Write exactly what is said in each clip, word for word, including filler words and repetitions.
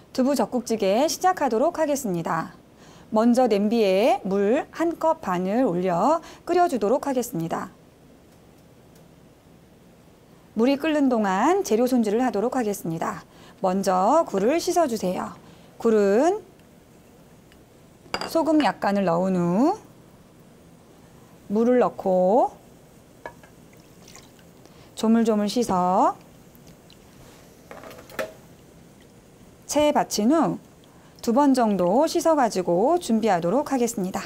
두부 젓국찌개 시작하도록 하겠습니다. 먼저 냄비에 물 한 컵 반을 올려 끓여주도록 하겠습니다. 물이 끓는 동안 재료 손질을 하도록 하겠습니다. 먼저 굴을 씻어주세요. 굴은 소금 약간을 넣은 후 물을 넣고 조물조물 씻어 체에 받친 후 두 번 정도 씻어가지고 준비하도록 하겠습니다.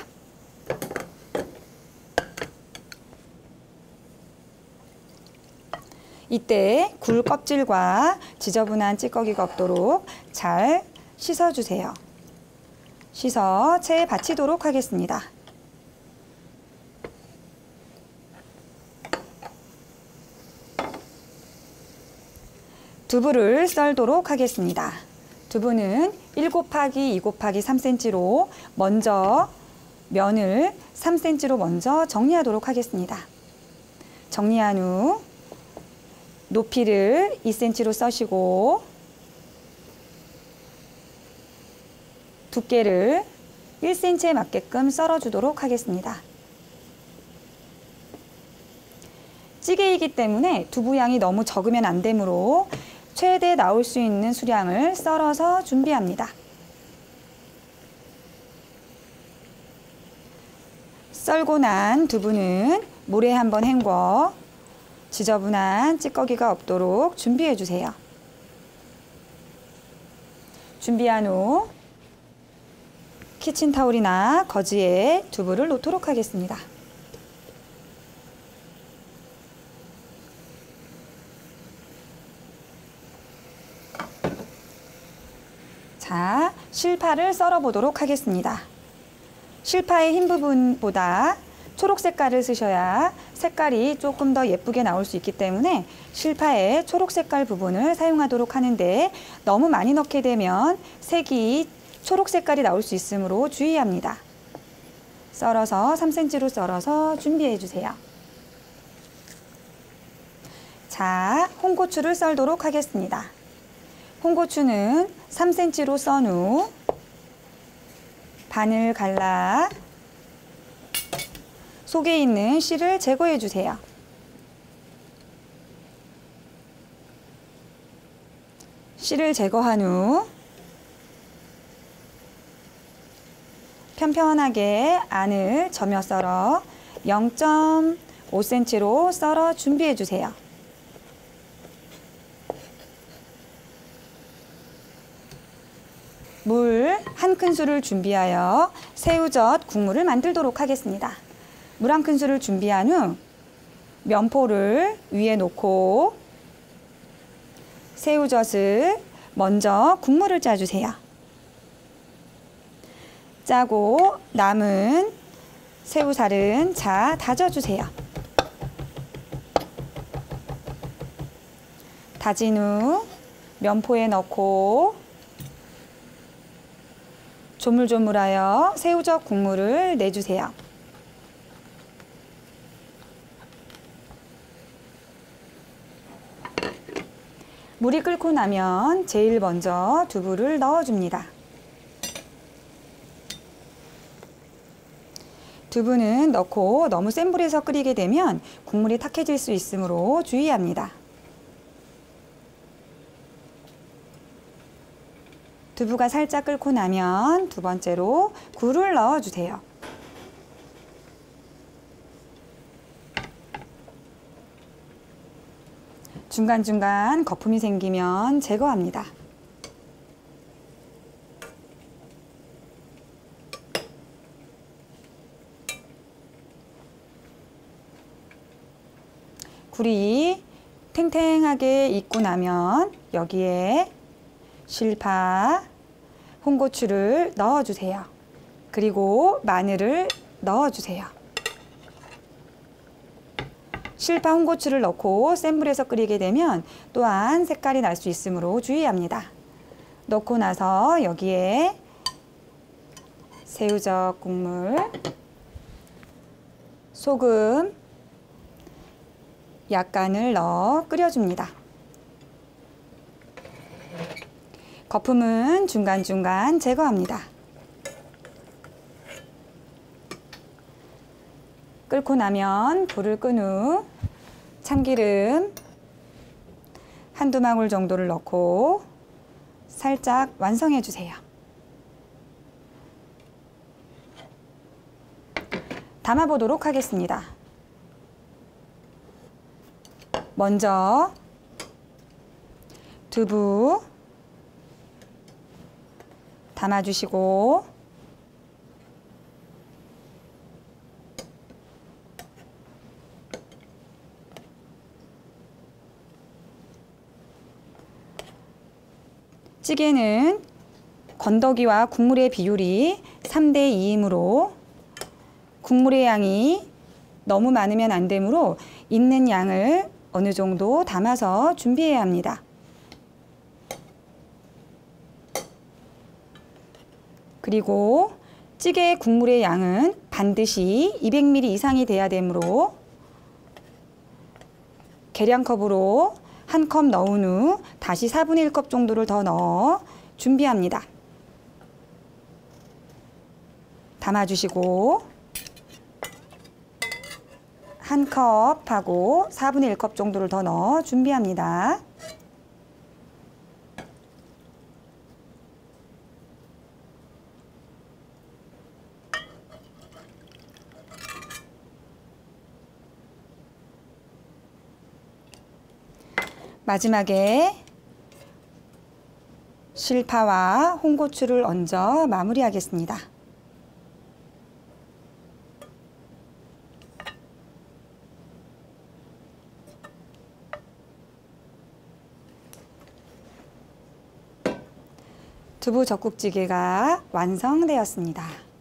이때 굴 껍질과 지저분한 찌꺼기가 없도록 잘 씻어주세요. 씻어 체에 받치도록 하겠습니다. 두부를 썰도록 하겠습니다. 두부는 일 곱하기 이 곱하기 삼 센티미터로 먼저 면을 삼 센티미터로 먼저 정리하도록 하겠습니다. 정리한 후 높이를 이 센티미터로 써시고 두께를 일 센티미터에 맞게끔 썰어주도록 하겠습니다. 찌개이기 때문에 두부 양이 너무 적으면 안 되므로 최대 나올 수 있는 수량을 썰어서 준비합니다. 썰고 난 두부는 물에 한번 헹궈 지저분한 찌꺼기가 없도록 준비해 주세요. 준비한 후 키친타올이나 거즈에 두부를 놓도록 하겠습니다. 자, 실파를 썰어 보도록 하겠습니다. 실파의 흰 부분보다 초록 색깔을 쓰셔야 색깔이 조금 더 예쁘게 나올 수 있기 때문에 실파의 초록 색깔 부분을 사용하도록 하는데 너무 많이 넣게 되면 색이 초록 색깔이 나올 수 있으므로 주의합니다. 썰어서 삼 센티미터로 썰어서 준비해 주세요. 자, 홍고추를 썰도록 하겠습니다. 홍고추는 삼 센티미터로 썬 후 반을 갈라 속에 있는 씨를 제거해 주세요. 씨를 제거한 후 편편하게 안을 저며 썰어 영 점 오 센티미터로 썰어 준비해 주세요. 물 한 큰술을 준비하여 새우젓 국물을 만들도록 하겠습니다. 물 한 큰술을 준비한 후 면포를 위에 놓고 새우젓을 먼저 국물을 짜주세요. 짜고 남은 새우살은 자 다져주세요. 다진 후 면포에 넣고 조물조물하여 새우젓 국물을 내주세요. 물이 끓고 나면 제일 먼저 두부를 넣어줍니다. 두부는 넣고 너무 센 불에서 끓이게 되면 국물이 탁해질 수 있으므로 주의합니다. 두부가 살짝 끓고 나면 두 번째로 굴을 넣어주세요. 중간중간 거품이 생기면 제거합니다. 굴이 탱탱하게 익고 나면 여기에 실파, 홍고추를 넣어주세요. 그리고 마늘을 넣어주세요. 실파, 홍고추를 넣고 센 불에서 끓이게 되면 또한 색깔이 날 수 있으므로 주의합니다. 넣고 나서 여기에 새우젓 국물, 소금 약간을 넣어 끓여줍니다. 거품은 중간중간 제거합니다. 끓고 나면 불을 끈 후 참기름 한두 방울 정도를 넣고 살짝 완성해 주세요. 담아 보도록 하겠습니다. 먼저 두부 담아주시고 찌개는 건더기와 국물의 비율이 삼 대 이이므로 국물의 양이 너무 많으면 안 되므로 있는 양을 어느 정도 담아서 준비해야 합니다. 그리고 찌개의 국물의 양은 반드시 이백 밀리리터 이상이 돼야 되므로 계량컵으로 한 컵 넣은 후 다시 사분의 일 컵 정도를 더 넣어 준비합니다. 담아주시고 한 컵하고 사분의 일 컵 정도를 더 넣어 준비합니다. 마지막에 실파와 홍고추를 얹어 마무리하겠습니다. 두부 젓국찌개가 완성되었습니다.